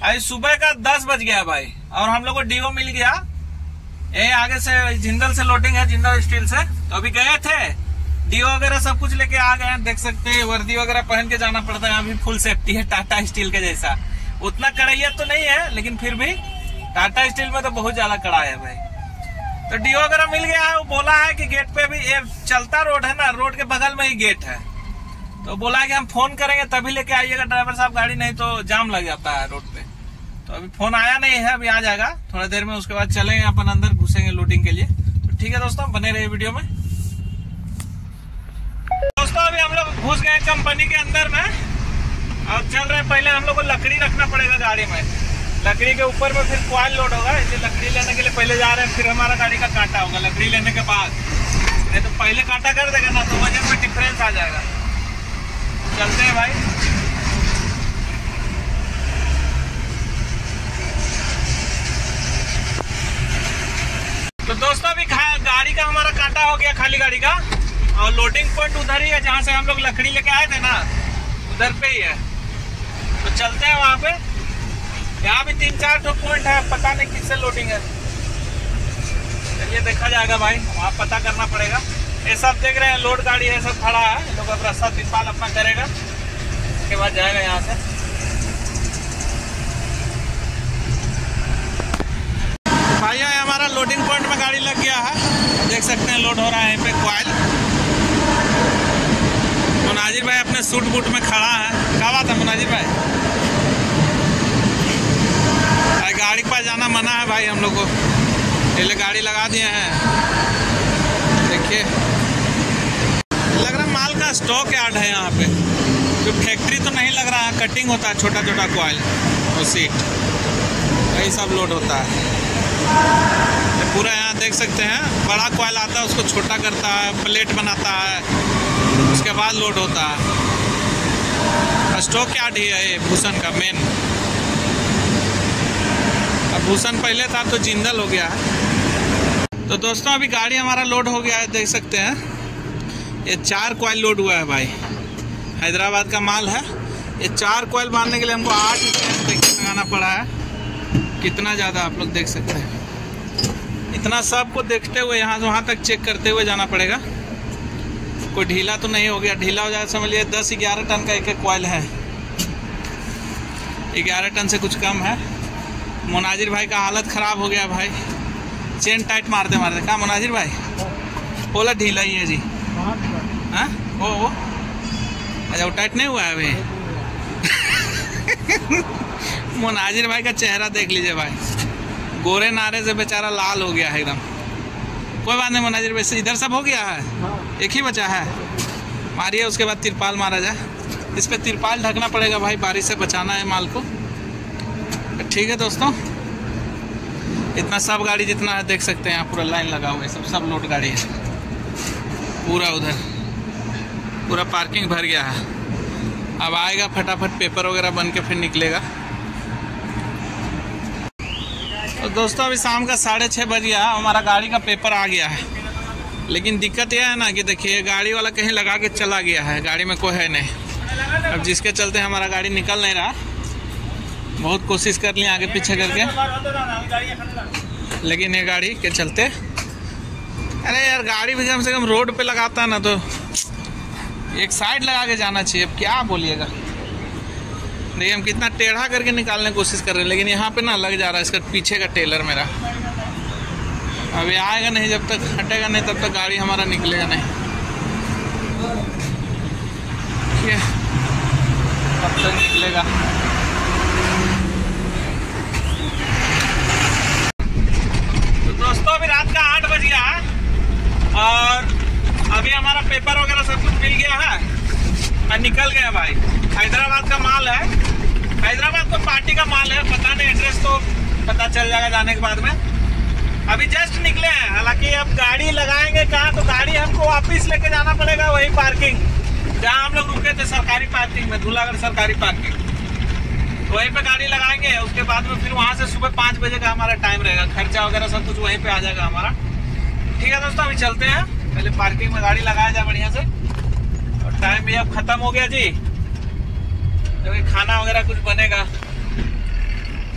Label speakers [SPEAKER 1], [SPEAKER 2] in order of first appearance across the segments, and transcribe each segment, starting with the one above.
[SPEAKER 1] आज सुबह का 10 बज गया भाई और हम लोग को डीओ मिल गया। ये आगे से जिंदल से लोडिंग है, जिंदल स्टील से। तो अभी गए थे डीओ वगैरह सब कुछ लेके आ गए। देख सकते हैं वर्दी वगैरह पहन के जाना पड़ता है। अभी फुल सेफ्टी है टाटा स्टील के जैसा। उतना कड़ाइया तो नहीं है लेकिन फिर भी टाटा स्टील में तो बहुत ज्यादा कड़ा है भाई। तो डीओ वगैरह मिल गया है। वो बोला है कि गेट पे भी ये चलता रोड है ना, रोड के बगल में ही गेट है। तो बोला है कि हम फोन करेंगे तभी लेके आइएगा ड्राइवर साहब गाड़ी, नहीं तो जाम लग जाता है रोड पे। तो अभी फोन आया नहीं है, अभी आ जाएगा थोड़ा देर में। उसके बाद चलेंगे अपन अंदर, घुसेंगे लोडिंग के लिए। तो ठीक है दोस्तों, बने रहिए वीडियो में। दोस्तों अभी हम लोग घुस गए कंपनी के अंदर में और चल रहे। पहले हम लोग को लकड़ी रखना पड़ेगा गाड़ी में। लकड़ी के ऊपर में फिर कॉइल लोड होगा, इसलिए लकड़ी लेने के लिए पहले जा रहे हैं। फिर हमारा गाड़ी का कांटा होगा लकड़ी लेने के बाद। नहीं तो पहले कांटा कर देगा ना तो वजन में डिफरेंस आ जाएगा। चलते हैं भाई। तो दोस्तों अभी गाड़ी का हमारा कांटा हो गया, खाली गाड़ी का। और लोडिंग पॉइंट उधर ही है जहाँ से हम लोग लकड़ी लेके आए थे ना, उधर पे ही है। तो चलते हैं वहाँ पे। यहाँ भी 3-4 पॉइंट है, पता नहीं किससे लोडिंग है। चलिए देखा जाएगा भाई, वहाँ पता करना पड़ेगा। ये सब देख रहे हैं लोड गाड़ी है, सब खड़ा है। लोग अब रास्ता तिरपाल अपना करेगा, उसके बाद जाएगा यहाँ से। भाई हमारा लोडिंग पॉइंट में गाड़ी लग गया है, देख सकते हैं लोड हो रहा है यहाँ पे कॉइल। मुनाजिर भाई अपने सूट बूट में खड़ा है। क्या बात है मुनाजिर भाई? गाड़ी के पास जाना मना है भाई हम लोग को, पहले गाड़ी लगा दिए हैं। देखिए लग रहा है माल का स्टॉक यार्ड है यहाँ पे। जो फैक्ट्री तो नहीं लग रहा है, कटिंग होता है छोटा छोटा कॉइल और सीट, यही सब लोड होता है पूरा। यहाँ देख सकते हैं बड़ा कॉइल आता है, उसको छोटा करता है, प्लेट बनाता है, उसके बाद लोड होता है। स्टॉक यार्ड ही है ये भूषण का मेन। अब भूषण पहले था तो जिंदल हो गया है। तो दोस्तों अभी गाड़ी हमारा लोड हो गया है, देख सकते हैं। ये 4 कॉइल लोड हुआ है भाई, हैदराबाद का माल है। ये 4 कॉइल बांधने के लिए हमको 8 रुपये लगाना पड़ा है। कितना ज़्यादा आप लोग देख सकते हैं। इतना सबको देखते हुए यहाँ से वहाँ तक चेक करते हुए जाना पड़ेगा। कोई ढीला तो नहीं हो गया, ढीला हो जाए समझ लिए 10-11 टन का एक कॉइल है। 11 टन से कुछ कम है। मुनाजिर भाई का हालत ख़राब हो गया भाई, चेन टाइट मारते मारते। कहाँ मुनाजिर भाई? बोला ढीला ही है जी। हाँ वो अच्छा वो टाइट नहीं हुआ है अभी। मुनाजिर भाई का चेहरा देख लीजिए भाई, गोरे नारे से बेचारा लाल हो गया है एकदम। कोई बात नहीं मुनाजिर भाई, इधर सब हो गया है, एक ही बचा है। मारिए उसके बाद तिरपाल मारा जाए। इस पर तिरपाल ढकना पड़ेगा भाई, बारिश से बचाना है माल को। ठीक है दोस्तों, इतना सब गाड़ी जितना है देख सकते हैं यहाँ पूरा लाइन लगा हुआ है। सब लोड गाड़ी है पूरा। उधर पूरा पार्किंग भर गया है। अब आएगा फटाफट पेपर वगैरह बन के फिर निकलेगा। तो दोस्तों अभी शाम का 6:30 बज गया, हमारा गाड़ी का पेपर आ गया है। लेकिन दिक्कत यह है ना कि देखिए गाड़ी वाला कहीं लगा के चला गया है, गाड़ी में कोई है नहीं। अब जिसके चलते हमारा गाड़ी निकल नहीं रहा। बहुत कोशिश कर लिया आगे पीछे करके, लेकिन ये गाड़ी के चलते। अरे यार गाड़ी भी कम से कम रोड पे लगाता है ना तो एक साइड लगा के जाना चाहिए। अब क्या बोलिएगा, देखिए हम कितना टेढ़ा करके निकालने की कोशिश कर रहे हैं, लेकिन यहाँ पे ना लग जा रहा है इसका पीछे का टेलर मेरा। अभी आएगा नहीं, जब तक हटेगा नहीं तब तक गाड़ी हमारा निकलेगा नहीं। तब तक निकलेगा। तो दोस्तों अभी रात का 8 बज गया है और अभी हमारा पेपर वगैरह सब कुछ मिल गया है और निकल गया भाई। हैदराबाद का माल है, हैदराबाद को पार्टी का माल है। पता नहीं एड्रेस तो पता चल जाएगा जाने के बाद में। अभी जस्ट निकले हैं, हालांकि अब गाड़ी लगाएंगे कहाँ, तो गाड़ी हमको वापिस लेके जाना पड़ेगा वही पार्किंग जहाँ हम लोग रुके थे, सरकारी पार्किंग में, धूलागढ़ सरकारी पार्किंग। वहीं पे गाड़ी लगाएंगे, उसके बाद में फिर वहाँ से सुबह 5 बजे का हमारा टाइम रहेगा। खर्चा वगैरह सब कुछ वहीं पे आ जाएगा हमारा। ठीक है दोस्तों, अभी चलते हैं, पहले पार्किंग में गाड़ी लगाया जाए बढ़िया से। और टाइम भी अब खत्म हो गया जी, तो खाना वगैरह कुछ बनेगा।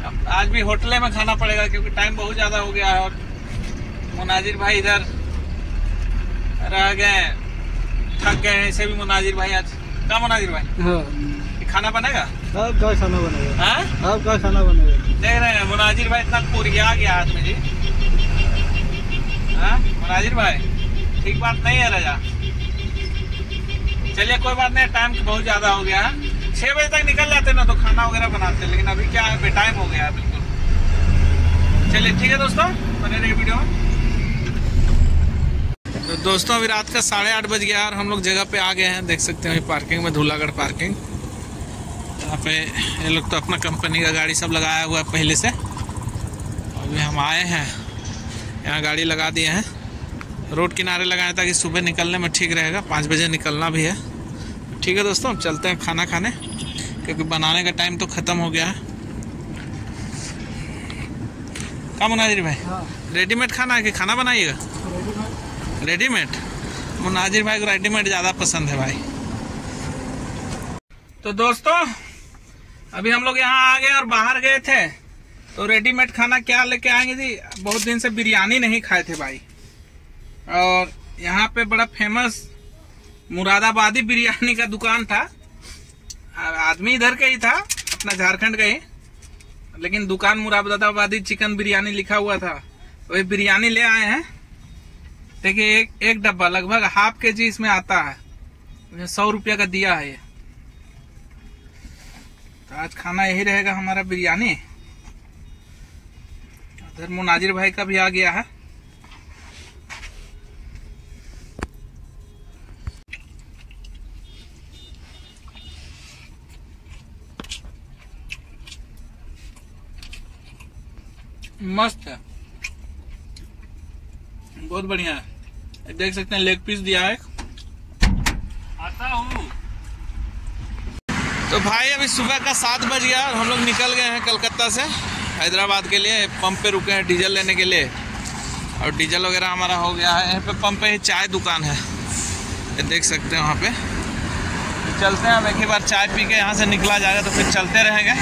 [SPEAKER 1] आज भी होटले में खाना पड़ेगा क्योंकि टाइम बहुत ज्यादा हो गया है। और मुनाजिर भाई इधर रह गए, थक गए हैं। इसे भी मुनाजिर भाई आज क्या मुनाजिर भाई
[SPEAKER 2] हाँ।
[SPEAKER 1] खाना बनेगा?
[SPEAKER 2] अब क्या खाना बनेगा?
[SPEAKER 1] हाँ
[SPEAKER 2] अब क्या खाना बनेगा?
[SPEAKER 1] देख रहे हैं मुनाजिर भाई इतना पुरिया गया आदमी जी। हाँ मुनाजिर भाई ठीक बात नहीं है रजा। चलिए कोई बात नहीं, टाइम बहुत ज्यादा हो गया है। 6 बजे तक निकल जाते ना तो खाना वगैरह बनाते, लेकिन अभी क्या है बेटाइम हो गया है बिल्कुल। चलिए ठीक है दोस्तों, बने रहिए वीडियो में। तो दोस्तों अभी रात का 8:30 बज गया और हम लोग जगह पे आ गए हैं। देख सकते हैं पार्किंग में, धूलागढ़ पार्किंग। यहाँ पे ये लोग तो अपना कंपनी का गाड़ी सब लगाया हुआ है पहले से। अभी हम आए हैं, यहाँ गाड़ी लगा दिए हैं। रोड किनारे लगाए ताकि सुबह निकलने में ठीक रहेगा। 5 बजे निकलना भी है। ठीक है दोस्तों, हम चलते हैं खाना खाने क्योंकि बनाने का टाइम तो ख़त्म हो गया है। क्या मुनाजिर भाई?
[SPEAKER 2] हाँ।
[SPEAKER 1] रेडीमेड खाना है कि खाना बनाइएगा? रेडीमेड। मुनाजिर भाई को रेडीमेड ज़्यादा पसंद है भाई। तो दोस्तों अभी हम लोग यहाँ आ गए और बाहर गए थे तो रेडीमेड खाना क्या लेके आएंगे जी। बहुत दिन से बिरयानी नहीं खाए थे भाई। और यहाँ पे बड़ा फेमस मुरादाबादी बिरयानी का दुकान था। आदमी इधर का ही था, अपना झारखंड का ही, लेकिन दुकान मुरादाबादी चिकन बिरयानी लिखा हुआ था। वही बिरयानी ले आए हैं। देखिए एक डब्बा लगभग ½ kg इसमें आता है। 100 रुपया का दिया है ये। तो आज खाना यही रहेगा हमारा, बिरयानी। उधर मुनाजिर भाई का भी आ गया है। मस्त है, बहुत बढ़िया है। देख सकते हैं लेग पीस दिया है। आता हूँ तो भाई अभी सुबह का 7 बज गया और हम लोग निकल गए हैं कलकत्ता से हैदराबाद के लिए। पंप पे रुके हैं डीजल लेने के लिए और डीजल वगैरह हमारा हो गया है। यहाँ पे पंप पे ही चाय दुकान है, ये देख सकते हैं। वहाँ पे चलते हैं हम, एक ही बार चाय पी के यहाँ से निकला जाएगा तो फिर चलते रहेंगे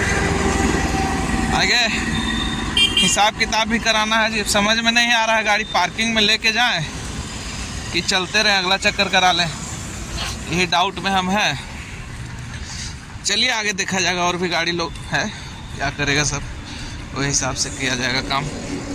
[SPEAKER 1] आगे। हिसाब किताब भी कराना है जी, समझ में नहीं आ रहा है गाड़ी पार्किंग में लेके जाएं कि चलते रहे अगला चक्कर करा लें, यही डाउट में हम हैं। चलिए आगे देखा जाएगा, और भी गाड़ी लोग है, क्या करेगा सब वही हिसाब से किया जाएगा काम।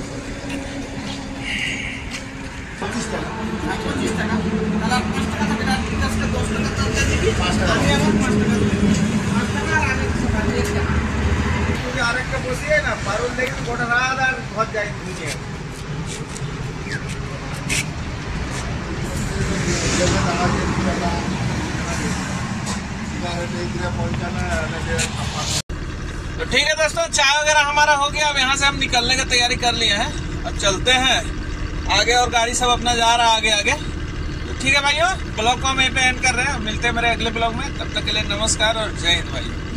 [SPEAKER 1] तो ठीक है दोस्तों, चाय वगैरह हमारा हो गया। अब यहाँ से हम निकलने की तैयारी कर लिए हैं। अब चलते हैं आगे और गाड़ी सब अपना जा रहा है आगे। तो ठीक है भाइयों, ब्लॉग को हम यहीं पे एंड कर रहे हैं। मिलते हैं मेरे अगले ब्लॉग में, तब तक के लिए नमस्कार और जय हिंद भाई।